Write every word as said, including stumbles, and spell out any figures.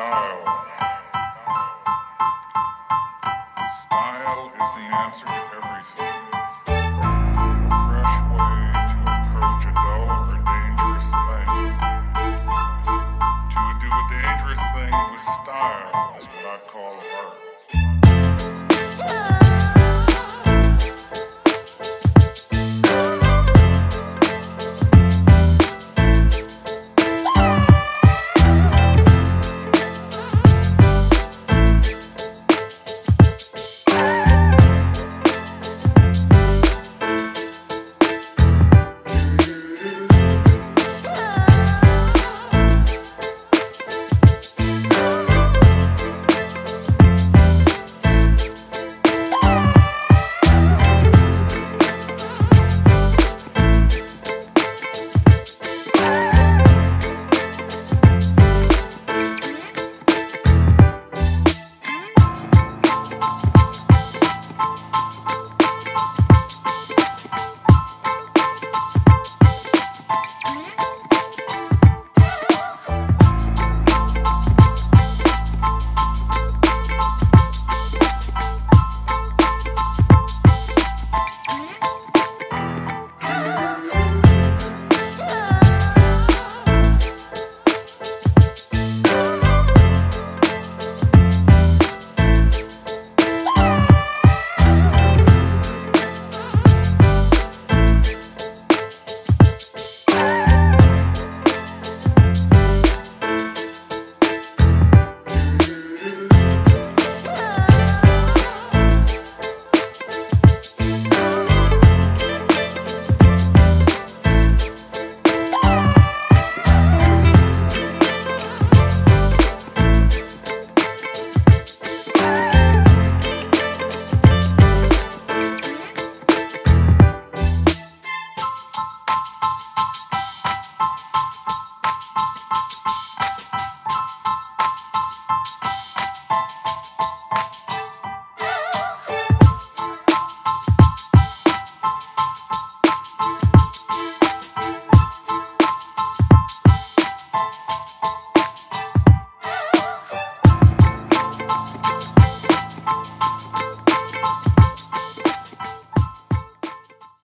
Style. Style is the answer to everything. A fresh way to approach a dull or dangerous thing. To do a dangerous thing with style is what I call art.